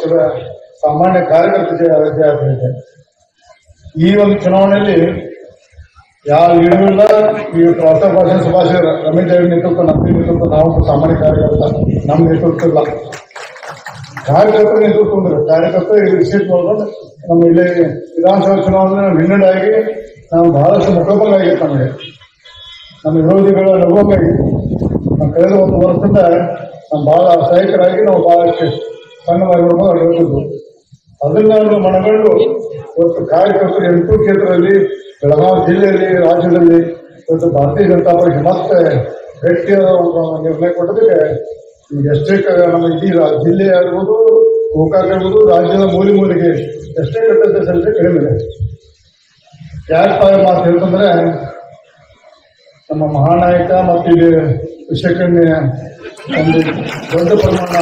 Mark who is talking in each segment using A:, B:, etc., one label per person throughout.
A: ಪಕ್ಷದ ಸಾಮಾನ್ಯ ಕಾರ್ಯಕರ್ತ ಜಯ ಆಗ್ತಿದೆ. ಈ ಒಂದು ಚುನಾವಣೆಯಲ್ಲಿ ಯಾವ ಲೀಡರ್ ಇಲ್ಲ. ಈ ರಾಷ್ಟ್ರ ಭಾಷೆ ಸುಭಾಷ್ ರಮೇಶ್ ಜಾರಕಿಹೊಳಿ ನೇತೃತ್ವ, ನಮ್ಮ ನೇತೃತ್ವ, ನಾವು ಸಾಮಾನ್ಯ ಕಾರ್ಯಕರ್ತ, ನಮ್ಮ ನೇತೃತ್ವ ಇಲ್ಲ, ಕಾರ್ಯಕರ್ತರ ನೇತೃತ್ವ ಅಂದ್ರೆ ಕಾರ್ಯಕರ್ತ ಇದು ವಿಶೇಷ ಮಾಡ್ಕೊಂಡು ನಮ್ಮ ಇಲ್ಲಿ ವಿಧಾನಸಭಾ ಚುನಾವಣೆ ವಿನ್ನಡಾಗಿ ನಾವು ಬಹಳಷ್ಟು ಮುಖಭಂಗ ಆಗಿತ್ತು. ನಮ್ಮ ವಿರೋಧಿಗಳ ನಗುವಂಗಾಗಿತ್ತು. ನಾವು ಕಳೆದ ಒಂದು ವರ್ಷದಿಂದ ನಾವು ಬಹಳ ಸಹಾಯಕರಾಗಿ ನಾವು ಬಹಳಷ್ಟು ಸಣ್ಣ ಮರಿಗಳು ಅಡ್ಡಿದ್ದು ಅದನ್ನ ಮನಗಂಡು ಇವತ್ತು ಕಾರ್ಯಕರ್ತರು 8 ಕ್ಷೇತ್ರದಲ್ಲಿ ಬೆಳಗಾವಿ ಜಿಲ್ಲೆಯಲ್ಲಿ, ರಾಜ್ಯದಲ್ಲಿ ಇವತ್ತು ಭಾರತೀಯ ಜನತಾ ಪಕ್ಷ ಮತ್ತೆ ಗಟ್ಟಿಯಾದ ನಿರ್ಣಯ ಕೊಟ್ಟದಕ್ಕೆ ಎಷ್ಟೇ ನಮ್ಮ ಇಡೀ ಜಿಲ್ಲೆ ಆಗಿರ್ಬೋದು, ಗೋಕಾಕ್ ಆಗಿರ್ಬೋದು, ರಾಜ್ಯದ ಮೂಲೆಗೆ ಎಷ್ಟೇ ಕಟ್ಟಡ ಸಂಖ್ಯೆ ಕಡಿಮೆ ಇದೆ. ಯಾಕೆ ಮಾತು ಹೇಳ್ತಂದ್ರೆ ನಮ್ಮ ಮಹಾನಾಯಕ ಮತ್ತು ಇಲ್ಲಿ ವಿಷಕನ್ಯ ಒಂದು ದೊಡ್ಡ ಪ್ರಮಾಣ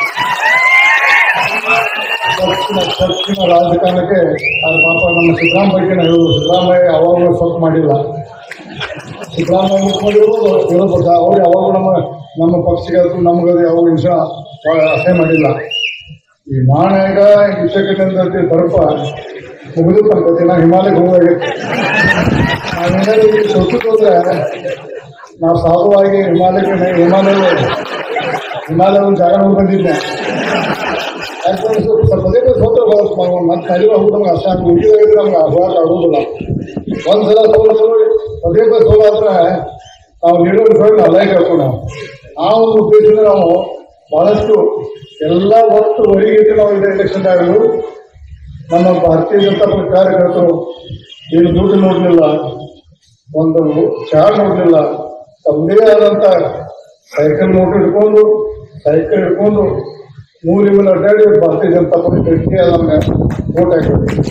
A: ಪಶ್ಚಿಮ ರಾಜಕಾರಣಕ್ಕೆ ಪಾಪ ನಮ್ಮ ಸಿದ್ದರಾಮಯ್ಯ ಬಗ್ಗೆ ಹೇಳುವುದು. ಸಿದ್ದರಾಮಯ್ಯ ಯಾವಾಗಲೂ ಸ್ವಲ್ಪ ಮಾಡಿಲ್ಲ. ಸಿದ್ದರಾಮಯ್ಯ ಮುಖ್ಯಮಂತ್ರಿಗಳು ವಿರೋಧ ಪಕ್ಷ ಅವ್ರು ಯಾವಾಗೂ ನಮ್ಮ ಪಕ್ಷಕ್ಕೆ ನಮಗದು ಯಾವ ವಿಷ ಅಸಹ್ಯ ಮಾಡಿಲ್ಲ. ಈ ಮಹಾನಾಯಕ ವಿಷಕನ್ಯ ತರಪ ಮುಗಿದು ಪಡ್ಕೊತೀವಿ. ನಾವು ಹಿಮಾಲಯಕ್ಕೆ ಹೋಗಬೇಕು. ನಾವೇನಾದ್ರು ಸೊತ್ತು ಹೋದ್ರೆ ನಾವು ಸಾಧುವಾಗಿ ಹಿಮಾಲಯ ಒಂದು ಜಾಗ ನೋಡಿ ಬಂದಿದ್ದೆ. ಪದೇ ಸೋತ್ರ ಮತ್ತೆ ಅಲ್ಲಿ ಹೋಗ್ಬಿಟ್ಟು ನಮ್ಗೆ ಅಷ್ಟ ಉಳಿದ್ರೆ ನಮ್ಗೆ ಅಭ್ಯಾಸ ಆಗೋದಿಲ್ಲ. ಒಂದ್ಸಲ ಪದೇ ಸೋಲಾದ್ರೆ ನಾವು ನೀಡೋದು ನೋಡಿ ಅಲ್ಲೇ ಕೇಳ್ಕೊಂಡು ಆ ಒಂದು ಉದ್ದೇಶದಿಂದ ನಾವು ಬಹಳಷ್ಟು ಎಲ್ಲ ಒಟ್ಟು ಹೊರಗೆ ನಾವು ಇದೆ ಎಲೆಕ್ಷನ್ ಆಗಲು ನಮ್ಮ ಭಾರತೀಯ ಜನತಾ ಪಕ್ಷ ಕಾರ್ಯಕರ್ತರು ಏನು ದುಡ್ಡು ನೋಡಲಿಲ್ಲ, ಒಂದು ಚಹಾ ನೋಡಲಿಲ್ಲ, ತಮ್ಮದೇ ಆದಂಥ ಸೈಕಲ್ ಹಿಡ್ಕೊಂಡು ಮೂಲಿಮೂಲ ಅಡ್ಡಾಡಿ ಭಾರತೀಯ ಜನತಾ ಪಕ್ಷ ಗಟ್ಟಿಗೆ ನಮಗೆ ವೋಟ್ ಹಾಕಿದ್ವಿ.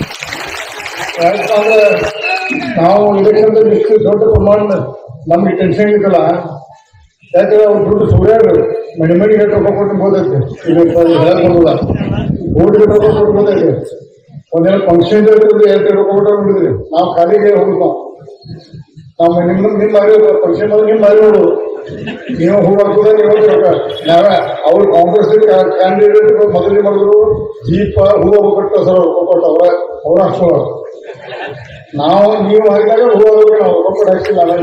A: ಯಾಕಂದ್ರೆ ನಾವು ಇಲೆಕ್ಷನ್ದಲ್ಲಿ ಇಷ್ಟು ದೊಡ್ಡ ಪ್ರಮಾಣ ನಮಗೆ ಟೆನ್ಷನ್ ಇದ್ದಲ್ಲ. ಯಾಕಂದ್ರೆ ಅವ್ರು ದುಡ್ಡು ಸುಳ್ಯಾರು ಮನೆಗೆ ರೊಕ್ಕ ಕೊಟ್ಟು ಬೋದೈತೆ. ಈಗ ಹೇಳ್ಕೊಡಲ್ಲ, ಓಟಿಗೆ ರೊಕ್ಕ ಕೊಟ್ಟು ಬೋದೈತೆ. ಒಂದೇನೋ ಫಂಕ್ಷನ್ ಇರ್ತದೆ, 2 ರೊಕ್ಕ ಕೊಟ್ಟು ನೋಡಿದ್ರಿ. ನಾವು ಖಾಲಿಗೆ ಹೋಗ್ತಾವ. ನಾವು ನಿಮ್ಮ ಮಾರಿ ಫಂಕ್ಷನ್ ನಿಮ್ಮ ಮಾರಿ ನೋಡು, ನೀವು ಹೂ ಹಾಕೋದ ನೀವು ರೊಕ್ಕ. ನಾವೇ ಅವ್ರು ಕಾಂಗ್ರೆಸ್ ಕ್ಯಾಂಡಿಡೇಟ್ ಮೊದಲೇ ಮಾಡಿದ್ರು ಜೀಪ ಹೂವು ಕೊಟ್ಟು ಸರ್ ರೊಕ್ಕ ಕೊಟ್ಟು ಅವ್ರ ಹಾಕ್ಸೋರು. ನಾವು ನೀವು ಹಾಕಿದಾಗ ಹೂ ಹಾಕೋಕೆ ನಾವು ರೊಕ್ಕ ಕೊಟ್ಟು ಹಾಕ್ಸಿಲ್ಲ.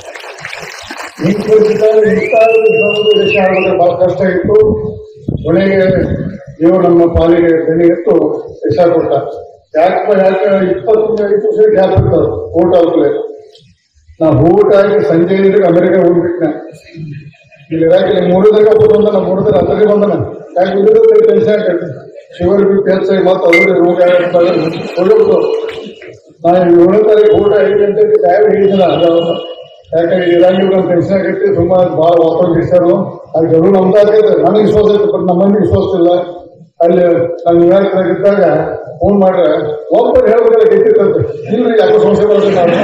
A: ಹಿಂಗೆ ಪರಿಸ್ಥಿತಿ ದೇಶ ಆಗೋದ್ರೆ ಭಾಳ ಕಷ್ಟ ಇತ್ತು. ಕೊನೆಗೆ ದೇವರು ನಮ್ಮ ಪಾಲಿಗೆ ಬೆಲೆ ಇತ್ತು ದೇಶ ಕೊಟ್ಟ. ಯಾಕೆ 25 ಗ್ಯಾಪ್ ಇರ್ತಾರೆ ಓಟ್ ಹಾಕಲೆ. ನಾವು ಊಟ ಆಗಿ ಸಂಜೆ ಅಮೆರಿಕ ಹೋಗ್ಬಿಟ್ನೆ. ಇಲ್ಲಿ ಇರಾಕಿಲ್ಲ 3 ದಿನ ಬಂದ, ನಾವು 3 ದಿನ ಅದರಲ್ಲಿ ಬಂದನ. ಯಾಕೆ ಉಳಿದ್ರೆ ಟೆನ್ಷನ್ ಆಗ್ತೈತೆ. ಶುಗರ್ ಬಿ ಹೆಚ್ಚಾಗಿ ಮತ್ತು ಅವ್ರಿಗೆ ರೋಗ ಹೋಗ್ಬಿಟ್ಟು ನಾನು 7ನೇ ತಾರೀಕು ಊಟ 5 ಗಂಟೆಗೆ ಟೈಮ್ ಹಿಡಿದಿಲ್ಲ. ಯಾಕಂದ್ರೆ ಇರಾಕಿಲ್ಲ ನಮ್ಮ ಟೆನ್ಷನ್ ಆಗೈತಿ. ತುಂಬ ಭಾಳ ವಾತಾವರಣ ಬಿಡ್ಸಾರು. ಅದಕ್ಕೆ ಅವರು ನಮ್ದು ಆಗ್ತೈತೆ. ನನಗೆ ವಿಶ್ವಾಸ ಐತೆ, ಬಟ್ ನಮ್ಮಲ್ಲಿ ವಿಶ್ವಾಸ ಇಲ್ಲ. ಅಲ್ಲಿ ನಾನು ನ್ಯೂಯಾರ್ಕ್ನಾಗಿದ್ದಾಗ ಫೋನ್ ಮಾಡ್ರೆ ಒಬ್ಬರು ಹೇಳ್ಬೇಕಾದ್ರೆ ಗೆದ್ದಿರ್ತಂತೆ. ಇಲ್ರಿ ಯಾಕೋ ಸಮಸ್ಯೆ ಬರ್ತದೆ.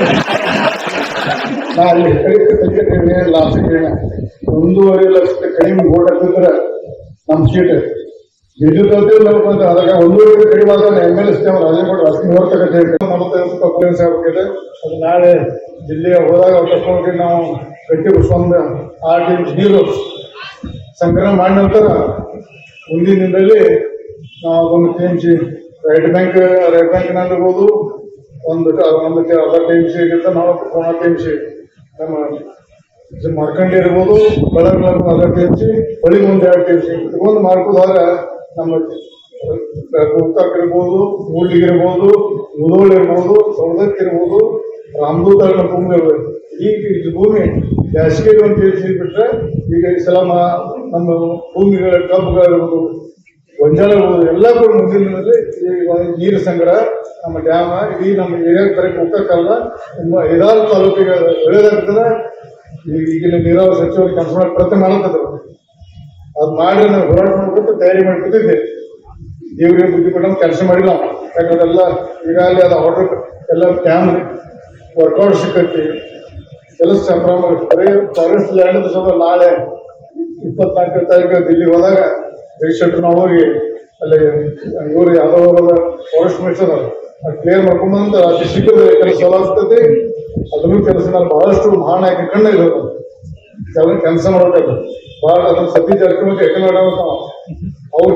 A: ನಾ ಅಲ್ಲಿ ತೆಗೆ ಲಾಸ್ಟ್ ಕೇಳ 1.5 ಲಕ್ಷಕ್ಕೆ ಕಡಿಮೆ ಓಟ್ ಹಾಕಿದ್ರೆ ನಮ್ಮ ಸೀಟ್ ಗೆದ್ದಿರ್ತಂತೆ. ಅದಕ್ಕೆ 1.5 ಕಡಿಮೆ ಆದ್ರೆ MLA ರಾಜೇಗೌಡ ರಾಜಕೀಯ ತಗತ್ತೆ 45 ಆಗ್ಬೇಕಿದೆ. ಅದು ನಾಳೆ ಜಿಲ್ಲೆಗೆ ಹೋದಾಗ ಕರ್ಕೊಂಡು ನಾವು ಗಟ್ಟಿ ಒಂದು 6 ಇಂಚ್ ನೀರು ಸಂಗ್ರಹ ಮಾಡಿದ ನಂತರ ಮುಂದಿನ ದಿನದಲ್ಲಿ ನಾವು ಒಂದು TMC ರೈಟ್ ಬ್ಯಾಂಕ್ನಲ್ಲಿರ್ಬೋದು, ಒಂದು ಅರ್ಧ TMC ಗಿಂತ ನಾವು 1 TMC ನಮ್ಮ ಮಾರ್ಕಂಡಿ ಇರ್ಬೋದು, ಬೆಳಗ್ಗೆ ಅರ್ಧ TMC, ಬಳಿ ಮುಂದೆ 2 TMC ಇಟ್ಕೊಂಡು ಮಾಡ್ಕೋದಾಗ ನಮ್ಮ ಗೋಕಾಕ್ ಇರ್ಬೋದು, ಮೂಡ್ಲಿಗಿರ್ಬೋದು, ಮುಧೋಳ ಇರ್ಬೋದು, ಸೌದತ್ತಿ ಇರ್ಬೋದು, ರಾಮದೂತ ಭೂಮಿ ಇರಬೇಕು. ಈಗ ಇದು ಭೂಮಿ ಬೇಸಿಗೆಗೆ ಒಂದು TMC ಬಿಟ್ಟರೆ ಈಗ ಈ ಸಲ ನಮ್ಮ ಭೂಮಿಗಳ ಕಬ್ಬುಗಳಿರ್ಬೋದು, ಗೊಂಜಾಳ ಇರ್ಬೋದು ಎಲ್ಲ ಕೂಡ ಮುಂದಿನ ದಿನದಲ್ಲಿ ನೀರು ಸಂಗ್ರಹ ನಮ್ಮ ಡ್ಯಾಮ ಇಡೀ ನಮ್ಮ ಏರಿಯಾ ಕರೆಕ್ಟ್ ಹೋಗಕ್ಕಲ್ಲ. ತುಂಬ 5 ತಾಲೂಕಿಗೆ ಒಳ್ಳೆಯದಾಗ್ತದೆ. ಈಗಿನ ನೀರಾವರಿ ಸಚಿವರು ಕೆಲಸ ಮಾಡಿ ಪ್ರಯತ್ನ ಮಾಡತ್ತದ್ರು. ಅದು ಮಾಡಿ ನಾವು ಹೋರಾಟ ಮಾಡ್ಬಿಟ್ಟು ತಯಾರಿ ಮಾಡ್ಕೊತಿದ್ದೆ. ದೇವರಿಗೆ ಬುದ್ಧಿ ಕೊಟ್ಟು ಕೆಲಸ ಮಾಡಿಲ್ಲ. ಯಾಕಂದ್ರೆ ಈಗಾಗಲೇ ಅದು ಆರ್ಡರ್ ಎಲ್ಲ ಟ್ಯಾಮ್ ವರ್ಕೌಟ್ ಸಿಕ್ಕೈತಿ. ಕೆಲಸ ಬರೀ ಫಾರೆಸ್ಟ್ ಲ್ಯಾಂಡ್ ಸ್ವಲ್ಪ ನಾಳೆ 24ನೇ ತಾರೀಕು ದಿಲ್ಲಿಗೆ ಹೋದಾಗ ಜಗಶೆಟ್ಟರ್ ನಾವು ಹೋಗಿ ಅಲ್ಲಿ ಇವರು ಯಾವ್ದೋ ಫಾರೆಸ್ಟ್ ಮಿನಿಸ್ಟರ್ ಅದು ಕ್ಲಿಯರ್ ಮಾಡ್ಕೊಂಬಂತ ಅತಿ ಶೀಘ್ರದಲ್ಲಿ ಕೆಲಸ ಆಗ್ತದೆ. ಅದನ್ನು ಕೆಲಸ ನಾನು ಬಹಳಷ್ಟು ಮಹಾನಾಯಕ ಕಣ್ಣ ಇರೋದು ಕೆಲಸ ಮಾಡಬೇಕು. ಭಾಳ ಅದನ್ನು ಸತೀಶ್ ಜಾರಕಿಹೊಳಿ ಯಾಕೆ ಅವ್ರ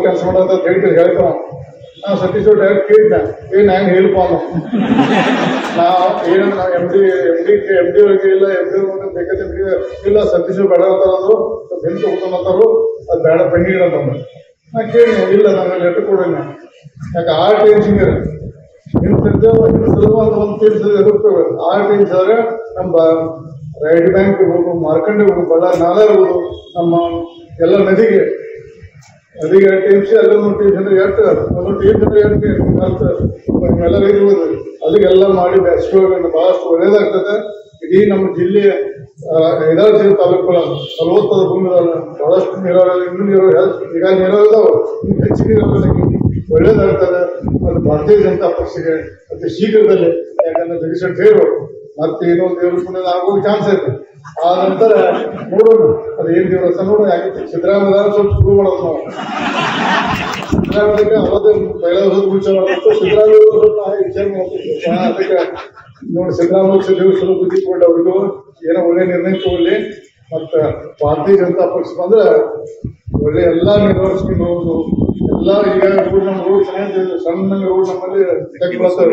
A: ಕೆಲಸ ಮಾಡೋದು ಅಂತ ಹೇಳ್ತಾವ. ನಾವು ಸತೀಶ್ ಅವ್ರು ಡೈರೆಕ್ಟ್ ಕೇಳಿದ್ದ, ನಾನು ಹೇಳಪ್ಪ ನಾವು ಏನಂದ್ರೆ ನಾವು ಎಮ್ ಡಿ ಒಳಗೆ ಇಲ್ಲ, ಬೇಕಾದ್ರೆ ಇಲ್ಲ ಸತೀಶ್ ಬೇಡ ಅಂತಾರದು ಬೆಂಕಿ ಹೋಗ್ತಾನಂತಾರು, ಅದು ಬೇಡ ಬೆಣ್ಣಿ ಅಂತಂದ್ರೆ ನಾ ಕೇಳಿ ಇಲ್ಲ ನಾನು ಲೆಟರ್ ಕೊಡೋಣ. ಯಾಕೆ ಆರ್ ಟಿ ಇಂಜಿನಿಯರ್ ಸುಲಭ ಅಂತ ಒಂದು ತೀರ್ಸಿದ್ರೆ ಆರ್ ಟಿ ಇಂಜಿನಿಯರ್ ನಮ್ಮ ರೈಟ್ ಬ್ಯಾಂಕ್ ಇರ್ಬೋದು, ಮಾರ್ಕಂಡೆ ಇರ್ಬೋದು, ನಾಲ ಇರ್ಬೋದು, ನಮ್ಮ ಎಲ್ಲ ನದಿಗೆ 2 TMC ಅಲ್ಲೊಂದು TMC ಅಂದ್ರೆ ಒಂದು TMC ಅಂದ್ರೆ ಎಲ್ಲ ಇರ್ಬೋದು, ಅದಕ್ಕೆಲ್ಲ ಮಾಡಿ ಅಷ್ಟು ಬಹಳಷ್ಟು ಒಳ್ಳೇದಾಗ್ತದೆ. ಇಡೀ ನಮ್ಮ ಜಿಲ್ಲೆಯ 5 ಜಿಲ್ಲೆ ತಾಲೂಕುಗಳ ಫಲವತ್ತಾದ ಭೂಮಿ ಬಹಳಷ್ಟು ನೀರಾವರಿ, ಇನ್ನೂ ಈಗ ನೀರಾವರಿ ಇದಾವೆ, ಇನ್ನು ಹೆಚ್ಚು ನೀರಾವರಿ ಒಳ್ಳೇದಾಗ್ತದೆ. ಅದು ಭಾರತೀಯ ಜನತಾ ಪಕ್ಷಕ್ಕೆ ಅತಿ ಶೀಘ್ರದಲ್ಲಿ, ಯಾಕಂದ್ರೆ ಜಗದೀಶ್ ಶೆಟ್ಟರ್ ಮತ್ತೆ ಇನ್ನೊಂದು ದೇವ್ರ ಪುಣ್ಯ ಆಗೋದು ಚಾನ್ಸ್ ಐತೆ. ಆ ನಂತರ ನೋಡೋಣ ಅದು ಏನ್ ದೇವರಸ ನೋಡೋಣ. ಯಾಕೆ ಸಿದ್ದರಾಮಯ್ಯ ಸ್ವಲ್ಪ ಶುರು ಮಾಡೋದು ನಾವು ಸಿದ್ದರಾಮಯ್ಯಕ್ಕೆ ಅವತ್ತೇ ಪೈಲ ಮುಂಚೆ ಮಾಡಬೇಕು. ಸಿದ್ದರಾಮಯ್ಯ ಸ್ವಲ್ಪ ವಿಚಾರ ಮಾಡ್ತೀವಿ. ಅದಕ್ಕೆ ನೋಡಿ ಸಿದ್ದರಾಮಯ್ಯ ದೇವ್ರು ಸ್ವಲ್ಪ ಬುದ್ಧಿ ಕೊಟ್ಟು ಅವ್ರಿಗೂ ಏನೋ ಒಳ್ಳೆ ನಿರ್ಣಯ ತಗೊಳ್ಳಿ. ಮತ್ತು ಭಾರತೀಯ ಜನತಾ ಪಕ್ಷ ಬಂದ್ರೆ ಒಳ್ಳೆ ಎಲ್ಲ ನಿರ್ವಹಿಸ್ಕೊಂಡು ಹೋಗುದು ಎಲ್ಲ. ಈಗ ರೋಡ್ ನಮ್ಮ ರೋಡ್ ಚೆನ್ನಾಗಿ ಸಣ್ಣ ರೋಡ್ ನಮ್ಮಲ್ಲಿ ತೆಗ್ಬರ್ತವೆ,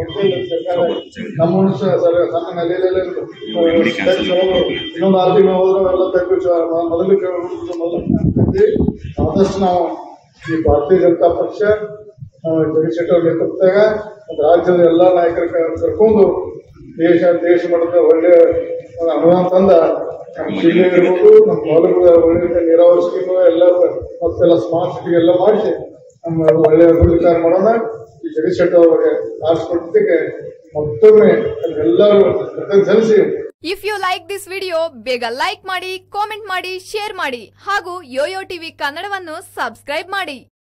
A: ನಮ್ಮ ಸಣ್ಣ ನೆಲೆಯಲ್ಲೇ ಇನ್ನೊಂದು 6 ತಿಂಗಳು ಹೋದ್ರೆ ಎಲ್ಲ ತೆಗ್ದು ಮೊದಲು ಆದಷ್ಟು ನಾವು ಈ ಭಾರತೀಯ ಜನತಾ ಪಕ್ಷ ಜಗದೀಶ್ ಶೆಟ್ಟರ್ ಅವ್ರ ನೇತೃತ್ವದಾಗ ರಾಜ್ಯದ ಎಲ್ಲ ನಾಯಕರ ಕರ್ಕೊಂಡು ದೇಶ ಮಟ್ಟದ ಒಳ್ಳೆ ಅನುದಾನ ತಂದ ನಮ್ಮ ಜಿಲ್ಲೆ ಇರ್ಬೋದು, ನಮ್ಮ ತಾಲೂಕು ಒಳ್ಳೆ ನೀರಾವರಿ ಸ್ಕೀಮು ಎಲ್ಲ ಮತ್ತೆಲ್ಲ ಸ್ಮಾರ್ಟ್ ಸಿಟಿ ಎಲ್ಲ ಮಾಡಿಸಿ ನಮ್ಮ ಒಳ್ಳೆ ಅಭಿವೃದ್ಧಿ ಕಾರ್ಯ ಮಾಡೋಣ. ಈ ಜಗದೀಶ್ ಶೆಟ್ಟರ್ ಅವರಿಗೆ ಆರಿಸ್ಕೊಟ್ಟಿದ್ದಕ್ಕೆ ಮತ್ತೊಮ್ಮೆ ಎಲ್ಲರೂ ಸಲ್ಲಿಸಿ.
B: If you like this video ಬೇಗ ಲೈಕ್ ಮಾಡಿ, ಕಾಮೆಂಟ್ ಮಾಡಿ, ಶೇರ್ ಮಾಡಿ ಹಾಗೂ ಯೋಯೋ ಟಿವಿ ಕನ್ನಡವನ್ನು ಸಬ್ಸ್ಕ್ರೈಬ್ ಮಾಡಿ.